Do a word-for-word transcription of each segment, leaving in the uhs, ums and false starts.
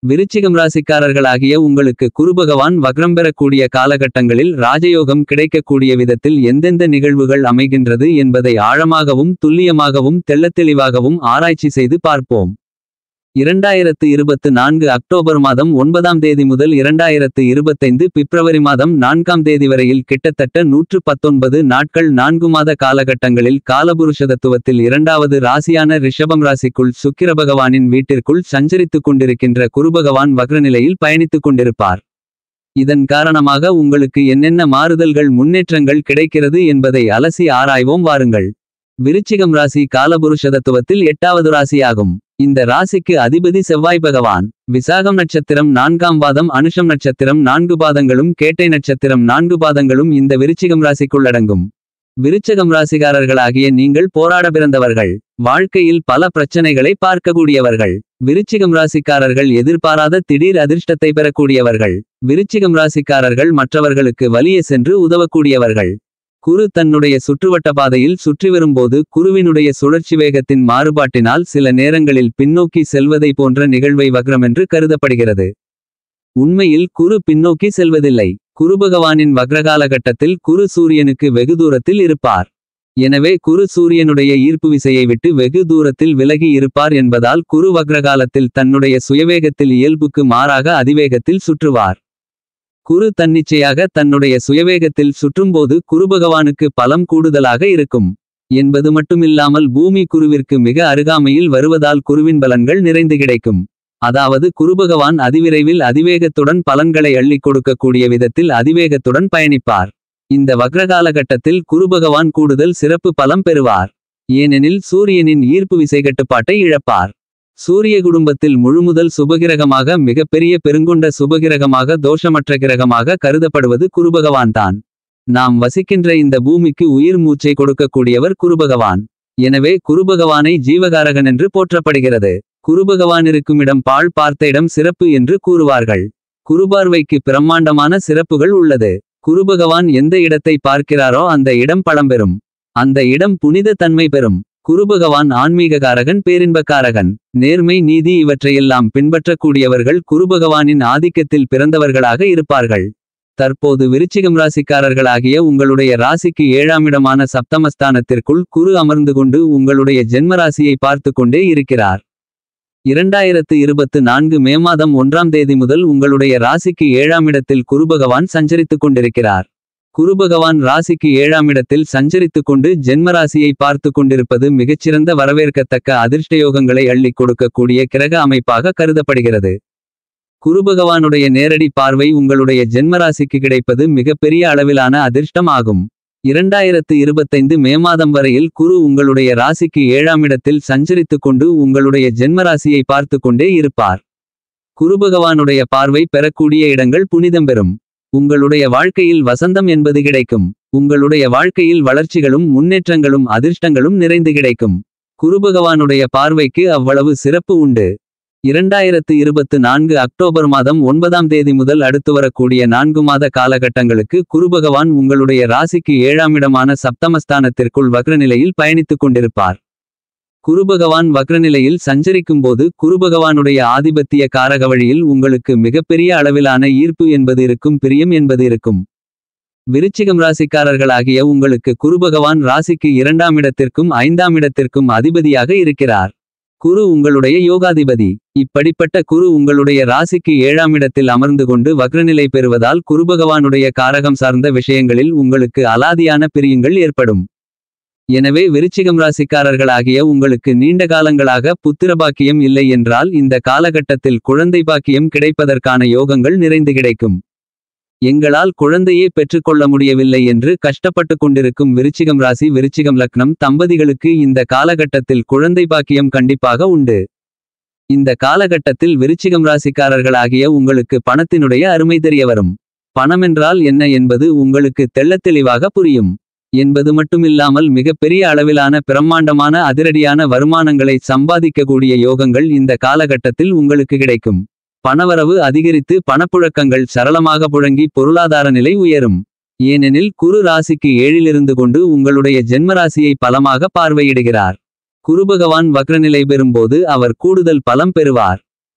விருச்சிகம் ராசிக்காரர்களாகிய உங்களுக்கு குருபகவான் வக்ரம் பெறக்கூடிய காலகட்டங்களில் ராஜயோகம் கிடைக்கக்கூடிய விதத்தில் எந்தெந்த நிகழ்வுகள் அமைகின்றது என்பதை ஆழமாகவும் துல்லியமாகவும் தெள்ளத்தெளிவாகவும் ஆராய்ச்சி செய்து பார்ப்போம். இரண்டாயிரத்து இருபத்து நான்கு அக்டோபர் மாதம் ஒன்பதாம் தேதி முதல் இரண்டாயிரத்து இருபத்தைந்து பிப்ரவரி மாதம் நான்காம் தேதி வரையில் கிட்டத்தட்ட நூற்று பத்தொன்பது நாட்கள் நான்கு மாத காலகட்டங்களில் காலபுருஷ தத்துவத்தில் இரண்டாவது ராசியான ரிஷபம் ராசிக்குள் சுக்கிர பகவானின் வீட்டிற்குள் சஞ்சரித்துக் கொண்டிருக்கின்ற குருபகவான் வக்ரநிலையில் பயணித்துக் கொண்டிருப்பார். இதன் காரணமாக உங்களுக்கு என்னென்ன மாறுதல்கள் முன்னேற்றங்கள் கிடைக்கிறது என்பதை அலசி ஆராய்வோம் வாருங்கள். விருச்சிகம் ராசி காலபுருஷ தத்துவத்தில் எட்டாவது ராசியாகும். இந்த ராசிக்கு அதிபதி செவ்வாய் பகவான். விசாகம் நட்சத்திரம் நான்காம் பாதம், அனுஷம் நட்சத்திரம் நான்கு பாதங்களும், கேட்டை நட்சத்திரம் நான்கு பாதங்களும் இந்த விருச்சிகம் ராசிக்குள்ளடங்கும். விருச்சகம் ராசிகாரர்களாகிய நீங்கள் போராட பிறந்தவர்கள். வாழ்க்கையில் பல பிரச்சனைகளை பார்க்கக்கூடியவர்கள். விருச்சிகம் ராசிக்காரர்கள் எதிர்பாராத திடீர் அதிர்ஷ்டத்தை பெறக்கூடியவர்கள். விருச்சிகம் ராசிக்காரர்கள் மற்றவர்களுக்கு வலிய சென்று உதவக்கூடியவர்கள். குரு தன்னுடைய சுற்றுவட்ட பாதையில் சுற்றி வரும்போது குருவினுடைய சுழற்சி வேகத்தின் மாறுபாட்டினால் சில நேரங்களில் பின்னோக்கி செல்வதை போன்ற நிகழ்வை வக்ரமென்று கருதப்படுகிறது. உண்மையில் குரு பின்னோக்கி செல்வதில்லை. குருபகவானின் வக்ரகாலகட்டத்தில் குரு சூரியனுக்கு வெகு தூரத்தில் இருப்பார். எனவே குரு சூரியனுடைய ஈர்ப்பு விசையை விட்டு வெகு தூரத்தில் விலகி இருப்பார் என்பதால் குரு வக்ரகாலத்தில் தன்னுடைய சுயவேகத்தில் இயல்புக்கு மாறாக அதிவேகத்தில் சுற்றுவார். குரு தன்னிச்சையாக தன்னுடைய சுயவேகத்தில் சுற்றும்போது குருபகவானுக்கு பலம் கூடுதலாக இருக்கும் என்பது மட்டுமில்லாமல் பூமி குருவிற்கு மிக அருகாமையில் வருவதால் குருவின் பலன்கள் நிறைந்து கிடைக்கும். அதாவது குருபகவான் அதிவிரைவில் அதிவேகத்துடன் பலன்களை அள்ளிக் கொடுக்கக்கூடிய விதத்தில் அதிவேகத்துடன் பயணிப்பார். இந்த வக்ரகாலகட்டத்தில் குருபகவான் கூடுதல் சிறப்பு பலம் பெறுவார். ஏனெனில் சூரியனின் ஈர்ப்பு விசை கட்டுப்பாட்டை இழப்பார். சூரிய குடும்பத்தில் முழுமுதல் சுபகிரகமாக மிகப்பெரிய பெருங்கொண்ட சுபகிரகமாக தோஷமற்ற கிரகமாக கருதப்படுவது குருபகவான்தான். நாம் வசிக்கின்ற இந்த பூமிக்கு உயிர் மூச்சை கொடுக்கக்கூடியவர் குருபகவான். எனவே குருபகவானை ஜீவகாரகன் என்று போற்றப்படுகிறது. குருபகவான் இருக்கும் இடம் பாழ் பார்த்த இடம் சிறப்பு என்று கூறுவார்கள். குருபார்வைக்கு பிரம்மாண்டமான சிறப்புகள் உள்ளது. குருபகவான் எந்த இடத்தை பார்க்கிறாரோ அந்த இடம் பழம்பெறும். அந்த இடம் புனித தன்மை பெறும். குருபகவான் ஆன்மீககாரகன், பேரின்பக்காரகன், நேர்மை, நீதி இவற்றையெல்லாம் பின்பற்றக்கூடியவர்கள் குருபகவானின் ஆதிக்கத்தில் பிறந்தவர்களாக இருப்பார்கள். தற்போது விருச்சிகம் ராசிக்காரர்களாகிய உங்களுடைய ராசிக்கு ஏழாமிடமான சப்தமஸ்தானத்திற்குள் குரு அமர்ந்து கொண்டு உங்களுடைய ஜென்மராசியை பார்த்து கொண்டே இருக்கிறார். இரண்டாயிரத்து இருபத்து நான்கு மே மாதம் ஒன்றாம் தேதி முதல் உங்களுடைய ராசிக்கு ஏழாமிடத்தில் குருபகவான் சஞ்சரித்துக் கொண்டிருக்கிறார். குருபகவான் ராசிக்கு ஏழாமிடத்தில் சஞ்சரித்துக் கொண்டு ஜென்மராசியை பார்த்து கொண்டிருப்பது மிகச்சிறந்த வரவேற்கத்தக்க அதிர்ஷ்டயோகங்களை அள்ளிக் கொடுக்கக்கூடிய கிரக அமைப்பாக கருதப்படுகிறது. குருபகவானுடைய நேரடி பார்வை உங்களுடைய ஜென்மராசிக்கு கிடைப்பது மிகப்பெரிய அளவிலான அதிர்ஷ்டம் ஆகும். இரண்டாயிரத்து இருபத்தைந்து மே மாதம் வரையில் குரு உங்களுடைய ராசிக்கு ஏழாமிடத்தில் சஞ்சரித்துக் கொண்டு உங்களுடைய ஜென்மராசியை பார்த்து கொண்டே இருப்பார். குருபகவானுடைய பார்வை பெறக்கூடிய இடங்கள் புனிதம் பெறும். உங்களுடைய வாழ்க்கையில் வசந்தம் என்பது கிடைக்கும். உங்களுடைய வாழ்க்கையில் வளர்ச்சிகளும் முன்னேற்றங்களும் அதிர்ஷ்டங்களும் நிறைந்து கிடைக்கும். குருபகவானுடைய பார்வைக்கு அவ்வளவு சிறப்பு உண்டு. இரண்டாயிரத்து இருபத்து நான்கு அக்டோபர் மாதம் ஒன்பதாம் தேதி முதல் அடுத்து வரக்கூடிய நான்கு மாத காலகட்டங்களுக்கு குருபகவான் உங்களுடைய ராசிக்கு ஏழாமிடமான சப்தமஸ்தானத்திற்குள் வக்ரநிலையில் பயணித்துக் கொண்டிருப்பார். குருபகவான் வக்ரநிலையில் சஞ்சரிக்கும்போது குருபகவானுடைய ஆதிபத்திய காரக வழியில் உங்களுக்கு மிகப்பெரிய அளவிலான ஈர்ப்பு என்பது இருக்கும், பிரியம் என்பது இருக்கும். விருச்சிகம் ராசிக்காரர்களாகிய உங்களுக்கு குருபகவான் ராசிக்கு இரண்டாம் இடத்திற்கும் ஐந்தாம் இடத்திற்கும் அதிபதியாக இருக்கிறார். குரு உங்களுடைய யோகாதிபதி. இப்படிப்பட்ட குரு உங்களுடைய ராசிக்கு ஏழாம் இடத்தில் அமர்ந்து கொண்டு வக்ரநிலை பெறுவதால் குருபகவானுடைய காரகம் சார்ந்த விஷயங்களில் உங்களுக்கு அலாதியான பிரியங்கள் ஏற்படும். எனவே விருச்சிகம் ராசிக்காரர்களாகிய உங்களுக்கு நீண்ட காலங்களாக புத்திரபாக்கியம் இல்லை என்றால் இந்த காலகட்டத்தில் குழந்தை பாக்கியம் கிடைப்பதற்கான யோகங்கள் நிறைந்து கிடைக்கும். எங்களால் குழந்தையே பெற்றுக்கொள்ள முடியவில்லை என்று கஷ்டப்பட்டு கொண்டிருக்கும் விருச்சிகம் ராசி விருச்சிகம் லக்னம் தம்பதிகளுக்கு இந்த காலகட்டத்தில் குழந்தை பாக்கியம் கண்டிப்பாக உண்டு. இந்த காலகட்டத்தில் விருச்சிகம் ராசிக்காரர்களாகிய உங்களுக்கு பணத்தினுடைய அருமை தெரிய வரும். பணமென்றால் என்ன என்பது உங்களுக்கு தெள்ளத்தெளிவாக புரியும் என்பது மட்டுமில்லாமல் மிகப்பெரிய அளவிலான பிரம்மாண்டமான அதிரடியான வருமானங்களை சம்பாதிக்கக்கூடிய யோகங்கள் இந்த காலகட்டத்தில் உங்களுக்கு கிடைக்கும். பணவரவு அதிகரித்து பணப்புழக்கங்கள் சரளமாக புழங்கி பொருளாதார நிலை உயரும். ஏனெனில் குரு ராசிக்கு ஏழிலிருந்து கொண்டு உங்களுடைய ஜென்மராசியை பலமாக பார்வையிடுகிறார். குருபகவான் வக்ரநிலை பெறும்போது அவர் கூடுதல் பலம் பெறுவார்.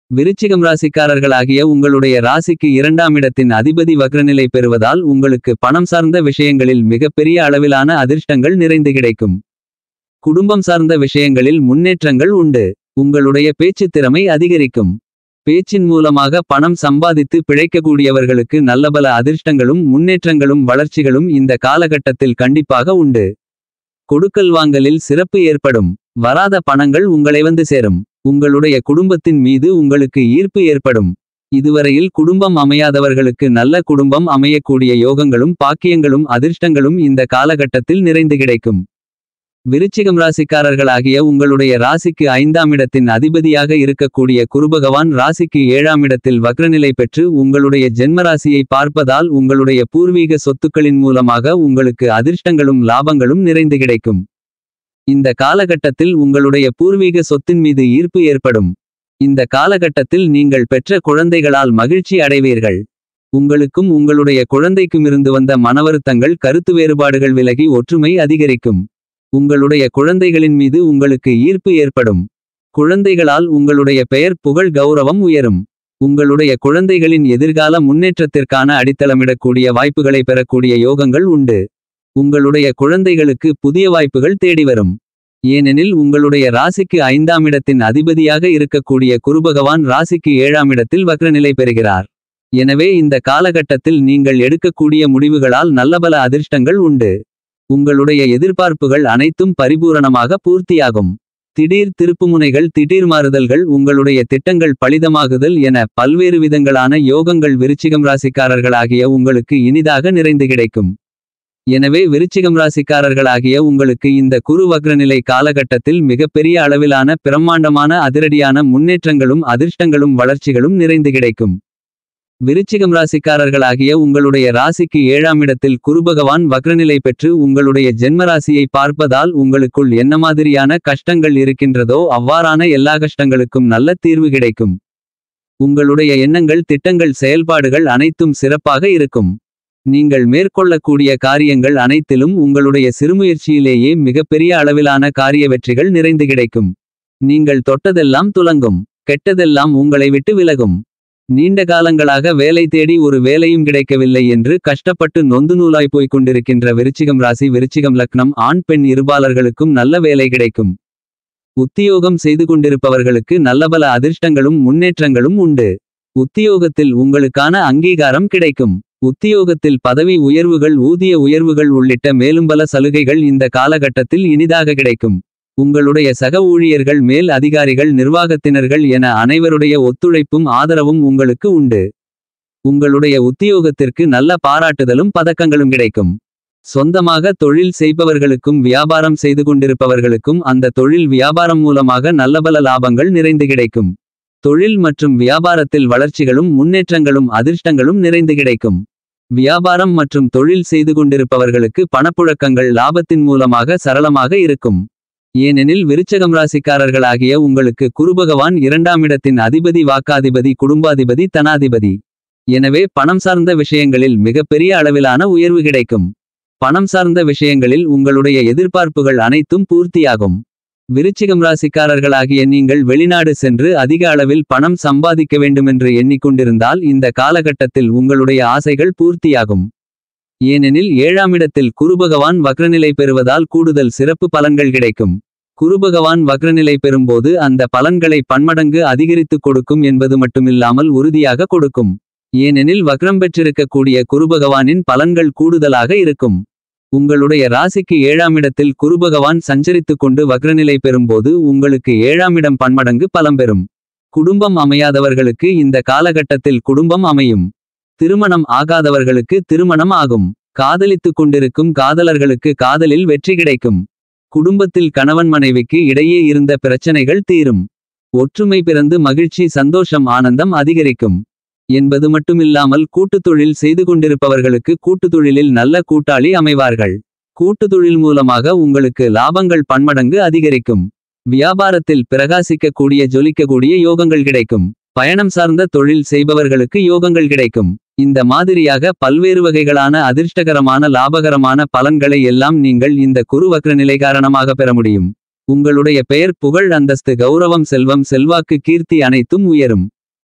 விருச்சிகம் ராசிக்காரர்களாகிய உங்களுடைய ராசிக்கு இரண்டாம் இடத்தின் அதிபதி வக்ரநிலை பெறுவதால் உங்களுக்கு பணம் சார்ந்த விஷயங்களில் மிகப்பெரிய அளவிலான அதிர்ஷ்டங்கள் நிறைந்து கிடைக்கும். குடும்பம் சார்ந்த விஷயங்களில் முன்னேற்றங்கள் உண்டு. உங்களுடைய பேச்சு திறமை அதிகரிக்கும். பேச்சின் மூலமாக பணம் சம்பாதித்து பிழைக்கக்கூடியவர்களுக்கு நல்லபல அதிர்ஷ்டங்களும் முன்னேற்றங்களும் வளர்ச்சிகளும் இந்த காலகட்டத்தில் கண்டிப்பாக உண்டு. கொடுக்கல் வாங்கலில் சிறப்பு ஏற்படும். வராத பணங்கள் உங்களை வந்து சேரும். உங்களுடைய குடும்பத்தின் மீது உங்களுக்கு ஈர்ப்பு ஏற்படும். இதுவரையில் குடும்பம் அமையாதவர்களுக்கு நல்ல குடும்பம் அமையக்கூடிய யோகங்களும் பாக்கியங்களும் அதிர்ஷ்டங்களும் இந்த காலகட்டத்தில் நிறைந்து கிடைக்கும். விருச்சிகம் ராசிக்காரர்களாகிய உங்களுடைய ராசிக்கு ஐந்தாம் இடத்தின் அதிபதியாக இருக்கக்கூடிய குருபகவான் ராசிக்கு ஏழாம் இடத்தில் வக்ரநிலை பெற்று உங்களுடைய ஜென்மராசியை பார்ப்பதால் உங்களுடைய பூர்வீக சொத்துக்களின் மூலமாக உங்களுக்கு அதிர்ஷ்டங்களும் லாபங்களும் நிறைந்து கிடைக்கும். இந்த காலகட்டத்தில் உங்களுடைய பூர்வீக சொத்தின் மீது ஈர்ப்பு ஏற்படும். இந்த காலகட்டத்தில் நீங்கள் பெற்ற குழந்தைகளால் மகிழ்ச்சி அடைவீர்கள். உங்களுக்கும் உங்களுடைய குழந்தைக்குமிருந்து வந்த மனவருத்தங்கள் கருத்து வேறுபாடுகள் விலகி ஒற்றுமை அதிகரிக்கும். உங்களுடைய குழந்தைகளின் மீது உங்களுக்கு ஈர்ப்பு ஏற்படும். குழந்தைகளால் உங்களுடைய பெயர் புகழ் கௌரவம் உயரும். உங்களுடைய குழந்தைகளின் எதிர்கால முன்னேற்றத்திற்கான அடித்தளமிடக்கூடிய வாய்ப்புகளை பெறக்கூடிய யோகங்கள் உண்டு. உங்களுடைய குழந்தைகளுக்கு புதிய வாய்ப்புகள் தேடிவரும். ஏனெனில் உங்களுடைய ராசிக்கு ஐந்தாம் இடத்தின் அதிபதியாக இருக்கக்கூடிய குருபகவான் ராசிக்கு ஏழாம் இடத்தில் வக்ரநிலை பெறுகிறார். எனவே இந்த காலகட்டத்தில் நீங்கள் எடுக்கக்கூடிய முடிவுகளால் நல்லபல அதிர்ஷ்டங்கள் உண்டு. உங்களுடைய எதிர்பார்ப்புகள் அனைத்தும் பரிபூரணமாக பூர்த்தியாகும். திடீர் திருப்புமுனைகள் திடீர் மாறுதல்கள் உங்களுடைய திட்டங்கள் பலிதமாகுதல் என பல்வேறு விதங்களான யோகங்கள் விருச்சிகம் ராசிக்காரர்களாகிய உங்களுக்கு இனிதாக நிறைந்து கிடைக்கும். எனவே விருச்சிகம் ராசிக்காரர்களாகிய உங்களுக்கு இந்த குரு வக்ரநிலை காலகட்டத்தில் மிகப்பெரிய அளவிலான பிரம்மாண்டமான அதிரடியான முன்னேற்றங்களும் அதிர்ஷ்டங்களும் வளர்ச்சிகளும் நிறைந்து கிடைக்கும். விருச்சிகம் ராசிக்காரர்களாகிய உங்களுடைய ராசிக்கு ஏழாம் இடத்தில் குருபகவான் வக்ரநிலை பெற்று உங்களுடைய ஜென்மராசியை பார்ப்பதால் உங்களுக்குள் என்ன மாதிரியான கஷ்டங்கள் இருக்கின்றதோ அவ்வாறான எல்லா கஷ்டங்களுக்கும் நல்ல தீர்வு கிடைக்கும். உங்களுடைய எண்ணங்கள் திட்டங்கள் செயல்பாடுகள் அனைத்தும் சிறப்பாக இருக்கும். நீங்கள் மேற்கொள்ளக்கூடிய காரியங்கள் அனைத்திலும் உங்களுடைய சிறுமுயற்சியிலேயே மிகப்பெரிய அளவிலான காரிய வெற்றிகள் நிறைந்து கிடைக்கும். நீங்கள் தொட்டதெல்லாம் துலங்கும். கெட்டதெல்லாம் உங்களை விட்டு விலகும். நீண்ட காலங்களாக வேலை தேடி ஒரு வேலையும் கிடைக்கவில்லை என்று கஷ்டப்பட்டு நொந்து நூலாய் போய்க் கொண்டிருக்கின்ற விருச்சிகம் ராசி விருச்சிகம் லக்னம் ஆண் பெண் இருபாலர்களுக்கும் நல்ல வேலை கிடைக்கும். உத்தியோகம் செய்து கொண்டிருப்பவர்களுக்கு நல்லபல அதிர்ஷ்டங்களும் முன்னேற்றங்களும் உண்டு. உத்தியோகத்தில் உங்களுக்கான அங்கீகாரம் கிடைக்கும். உத்தியோகத்தில் பதவி உயர்வுகள் ஊதிய உயர்வுகள் உள்ளிட்ட மேலும் பல சலுகைகள் இந்த காலகட்டத்தில் இனிதாக கிடைக்கும். உங்களுடைய சக ஊழியர்கள் மேல் அதிகாரிகள் நிர்வாகத்தினர்கள் என அனைவருடைய ஒத்துழைப்பும் ஆதரவும் உங்களுக்கு உண்டு. உங்களுடைய உத்தியோகத்திற்கு நல்ல பாராட்டுதலும் பதக்கங்களும் கிடைக்கும். சொந்தமாக தொழில் செய்பவர்களுக்கும் வியாபாரம் செய்து கொண்டிருப்பவர்களுக்கும் அந்த தொழில் வியாபாரம் மூலமாக நல்லபல லாபங்கள் நிறைந்து கிடைக்கும். தொழில் மற்றும் வியாபாரத்தில் வளர்ச்சிகளும் முன்னேற்றங்களும் அதிர்ஷ்டங்களும் நிறைந்து கிடைக்கும். வியாபாரம் மற்றும் தொழில் செய்து கொண்டிருப்பவர்களுக்கு பணப்புழக்கங்கள் லாபத்தின் மூலமாக சரளமாக இருக்கும். ஏனெனில் விருச்சகம் ராசிக்காரர்களாகிய உங்களுக்கு குருபகவான் இரண்டாம் இடத்தின் அதிபதி வாக்காதிபதி குடும்பாதிபதி தனாதிபதி. எனவே பணம் சார்ந்த விஷயங்களில் மிகப்பெரிய அளவிலான உயர்வு கிடைக்கும். பணம் சார்ந்த விஷயங்களில் உங்களுடைய எதிர்பார்ப்புகள் அனைத்தும் பூர்த்தியாகும். விருச்சிகம் ராசிக்காரர்களாகிய நீங்கள் வெளிநாடு சென்று அதிக அளவில் பணம் சம்பாதிக்க வேண்டுமென்று எண்ணிக்கொண்டிருந்தால் இந்த காலகட்டத்தில் உங்களுடைய ஆசைகள் பூர்த்தியாகும். ஏனெனில் ஏழாம் இடத்தில் குருபகவான் வக்ரநிலை பெறுவதால் கூடுதல் சிறப்பு பலன்கள் கிடைக்கும். குருபகவான் வக்ரநிலை பெறும்போது அந்த பலன்களை பன்மடங்கு அதிகரித்துக் கொடுக்கும் என்பது மட்டுமில்லாமல் உறுதியாக கொடுக்கும். ஏனெனில் வக்ரம் பெற்றிருக்கக்கூடிய குருபகவானின் பலன்கள் கூடுதலாக இருக்கும். உங்களுடைய ராசிக்கு ஏழாம் இடத்தில் குருபகவான் சஞ்சரித்துக் கொண்டு வக்ரநிலை பெறும்போது உங்களுக்கு ஏழாம் இடம் பன்மடங்கு பலம் பெறும். குடும்பம் அமையாதவர்களுக்கு இந்த காலகட்டத்தில் குடும்பம் அமையும். திருமணம் ஆகாதவர்களுக்கு திருமணம் ஆகும். காதலித்துக் கொண்டிருக்கும் காதலர்களுக்கு காதலில் வெற்றி கிடைக்கும். குடும்பத்தில் கணவன் மனைவிக்கு இடையே இருந்த பிரச்சனைகள் தீரும். ஒற்றுமை பிறந்து மகிழ்ச்சி சந்தோஷம் ஆனந்தம் அதிகரிக்கும். என்பது மட்டுமில்லாமல் கூட்டுத் தொழில் செய்து கொண்டிருப்பவர்களுக்கு கூட்டுத் தொழிலில் நல்ல கூட்டாளி அமைவார்கள். கூட்டுத் தொழில் மூலமாக உங்களுக்கு லாபங்கள் பன்மடங்கு அதிகரிக்கும். வியாபாரத்தில் பிரகாசிக்கக்கூடிய ஜொலிக்கக்கூடிய யோகங்கள் கிடைக்கும். பயணம் சார்ந்த தொழில் செய்பவர்களுக்கு யோகங்கள் கிடைக்கும். இந்த மாதிரியாக பல்வேறு வகைகளான அதிர்ஷ்டகரமான லாபகரமான பலன்களை எல்லாம் நீங்கள் இந்த குரு வக்ரநிலை காரணமாக பெற முடியும். உங்களுடைய பெயர் புகழ் அந்தஸ்து கௌரவம் செல்வம் செல்வாக்கு கீர்த்தி அனைத்தும் உயரும்.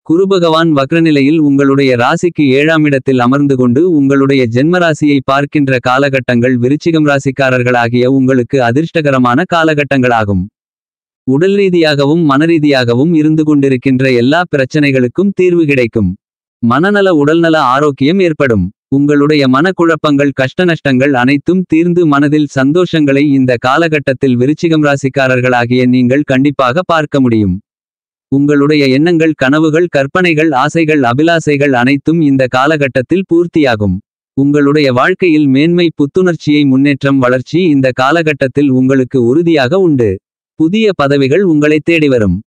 குருபகவான் வக்ரநிலையில் உங்களுடைய ராசிக்கு ஏழாம் இடத்தில் அமர்ந்து கொண்டு உங்களுடைய ஜென்மராசியை பார்க்கின்ற காலகட்டங்கள் விருச்சிகம் ராசிக்காரர்களாகிய உங்களுக்கு அதிர்ஷ்டகரமான காலகட்டங்களாகும். உடல் ரீதியாகவும் மனரீதியாகவும் இருந்து கொண்டிருக்கின்ற எல்லா பிரச்சனைகளுக்கும் தீர்வு கிடைக்கும். மனநல உடல்நல ஆரோக்கியம் ஏற்படும். உங்களுடைய மனக்குழப்பங்கள் கஷ்டநஷ்டங்கள் அனைத்தும் தீர்ந்து மனதில் சந்தோஷங்களை இந்த காலகட்டத்தில் விருச்சிகம் ராசிக்காரர்களாகிய நீங்கள் கண்டிப்பாக பார்க்க முடியும். உங்களுடைய எண்ணங்கள் கனவுகள் கற்பனைகள் ஆசைகள் அபிலாசைகள் அனைத்தும் இந்த காலகட்டத்தில் பூர்த்தியாகும். உங்களுடைய வாழ்க்கையில் மேன்மை புத்துணர்ச்சியை முன்னேற்றம் வளர்ச்சி இந்த காலகட்டத்தில் உங்களுக்கு உறுதியாக உண்டு. புதிய பதவிகள் உங்களை தேடி வரும்.